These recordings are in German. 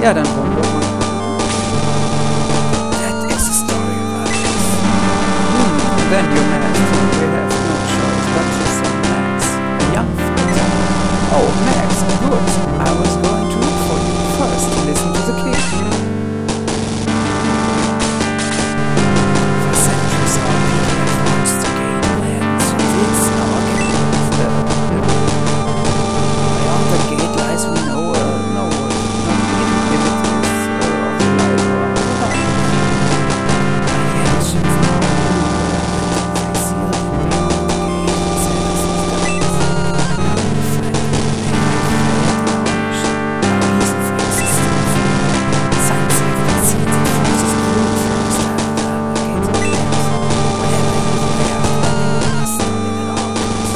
Ja, dann wollen wir mal. That is the story of us. Then you have no choice but to send Max, a young fighter. Oh, Max, good. I was going to look for you first to listen to the king. For centuries our people have watched the gate lands. It's our kingdom. Beyond the gate lies we know, not even if it is of the light or of the dark. By the ancients now they sealed it beyond the gate and set us as guides. Now we find that they have failed in our mission, our reason for existence. Science have concealed that forces grew first after the gates of chaos. Whatever evil they are planning, we must stop it at all costs.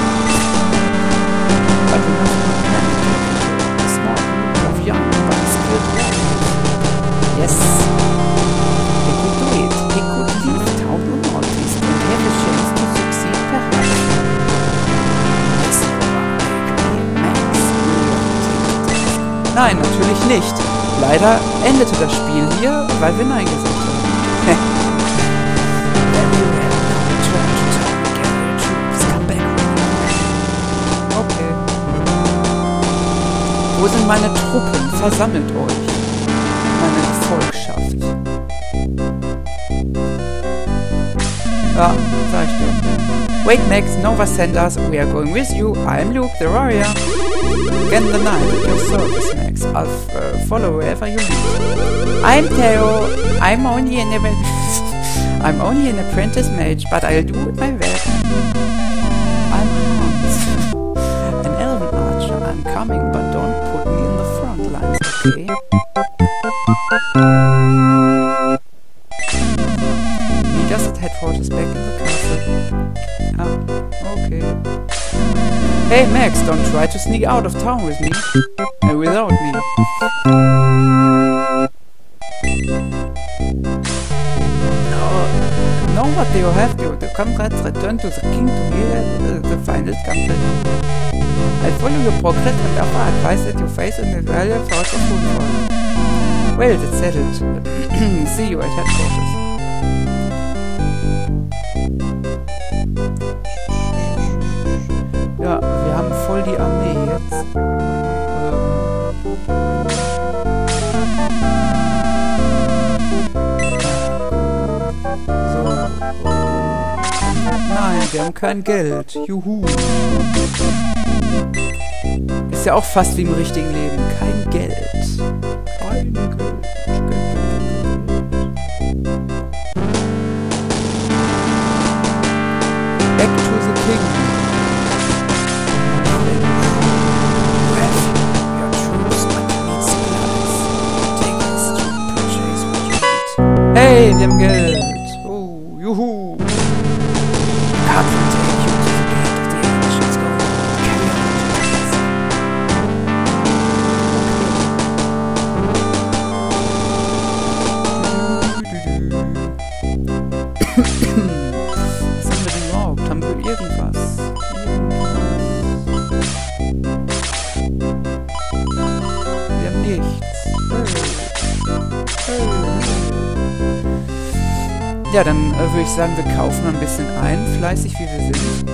But we must not panic a small group of young but skilled warriors. Yes, he could do it. He could leave town unnoticed and have a chance to succeed perhaps. It's no one like me. Max, will you take the task? Nein, natürlich nicht. Leider endete das Spiel hier, weil wir Nein gesagt haben. Then you have now returned to town and gather your troops. Come back when you are ready. Okay. Wo sind meine Truppen? Versammelt euch. Meine Gefolgschaft. Ja, sag ich dir. Wait, Max, Nova sent us. We are going with you. I'm Luke, the warrior. Again the knight at your service, Max. I'll follow wherever you lead. I'm Theo. I'm only an apprentice mage, but I'll do my best. I'm Hans. An elven archer. I'm coming, but don't put me in the front lines, okay? He just headquarters back in the castle. Ah, okay. Hey Max, don't try to sneak out of town with me. Without me. No, what do you have to? The comrades return to the king to hear the final combat. I follow your progress and offer advice that you face in the valley south of Runefaust. Well, that's settled. See you at headquarters. Ja, wir haben voll die Armee jetzt. So. Nein, wir haben kein Geld. Juhu. Ist ja auch fast wie im richtigen Leben. Kein Geld. Kein Geld. Back to the king. Your troops, but you need supplies. Take this to purchase what you need. Hey, wir haben Geld. Oh, juhu. God will take you to the gate of the ancients. Go carry on your task. Was haben wir denn überhaupt? Haben wir irgendwas? Wir haben nichts. Ja, dann würde ich sagen, wir kaufen ein bisschen ein, fleißig wie wir sind.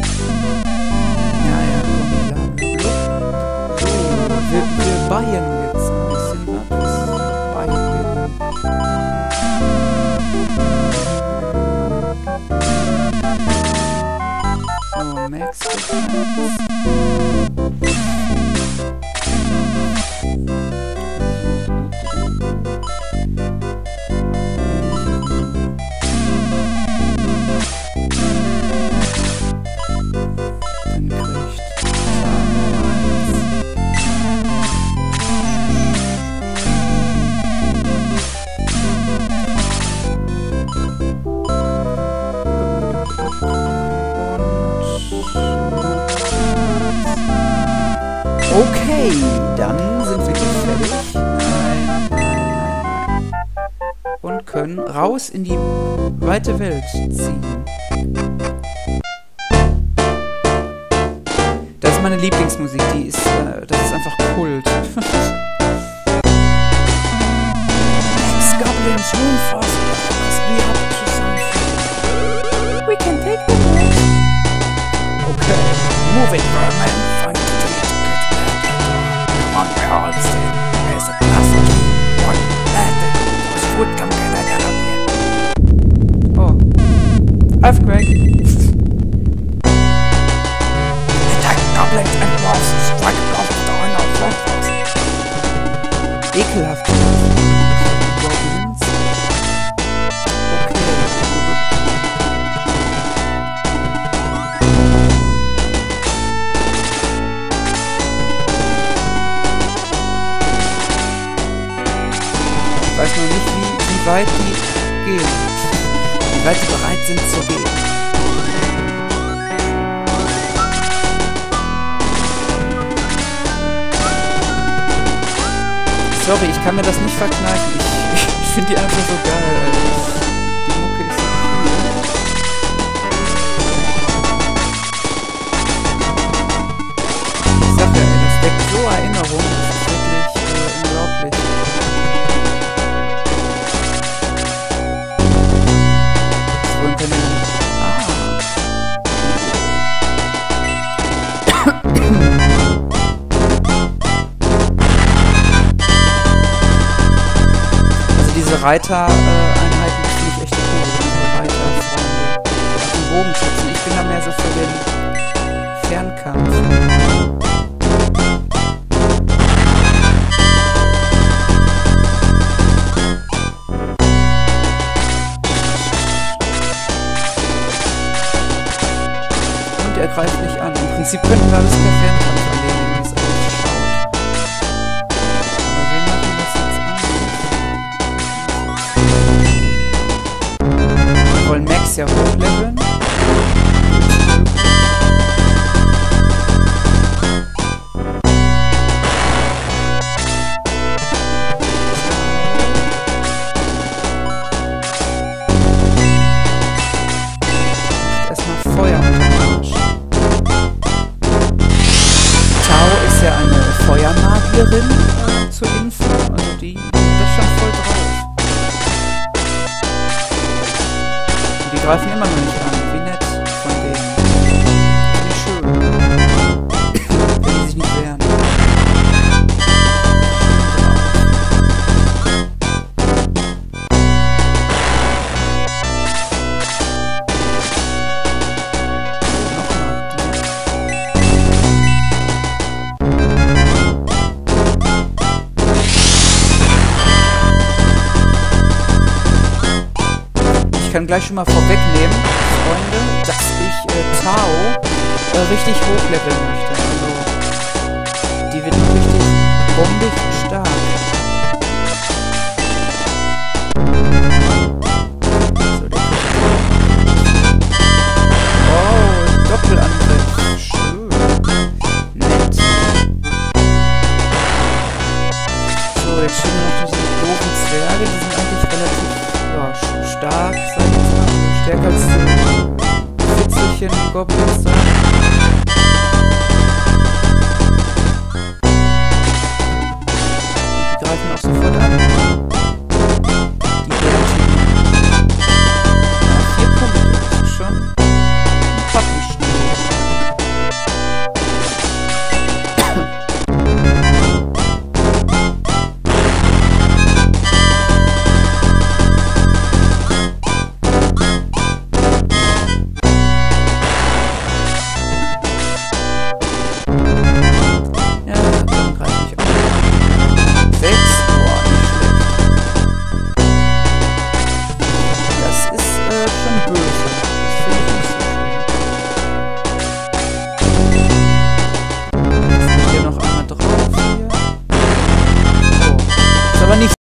Ja, komm, bla. So, wir buyen jetzt ein bisschen was. Buyen wir. So, Max. Okay, dann sind wir hier fertig. Nein. Und können raus in die weite Welt ziehen. Das ist meine Lieblingsmusik, das ist einfach Kult. Earthquake. Attack goblins and dwarfs. Strike off the honor of Runefaust. Ekelhaft. Goblins. Okay. Ich weiß noch nicht, wie weit die gehen. Wie weit sie bereit sind zu gehen. Sorry, ich kann mir das nicht verkneifen. Ich finde die einfach so geil, Alter. Die Mucke ist so cool. Ich sag ja, ey, das weckt so Erinnerungen. Das ist wirklich unglaublich. Was wollen wir denn? Diese Reiter-Einheiten finde ich echt cool. Diese Reiter-Freunde. Auch den Bogenschützen. Ich bin da mehr so für den Fernkampf. Und er greift nicht an. Im Prinzip könnten wir alles per Fernkampf erledigen, wie es ausschaut. Aber wir machen das jetzt anders. Wir wollen Max ja hochleveln. Erstmal Feuer unter den Arsch. Tao ist ja eine Feuermagierin zur Info. Also die hat das schon voll drauf. Die greifen immer noch nicht an. Wie nett von denen. Wie schön. Wenn die sich nicht wehren. Ich kann gleich schon mal vorwegnehmen, Freunde, dass ich Tao richtig hochleveln möchte. Also, die wird noch richtig bombig stark. So, oh, Doppelangriff. Schön. Nett. So, jetzt stehen noch diese doofen Zwerge, die sind eigentlich relativ stark, sag ich jetzt mal, stärker als die Fitzelchen Goblins da. Die greifen auch sofort an.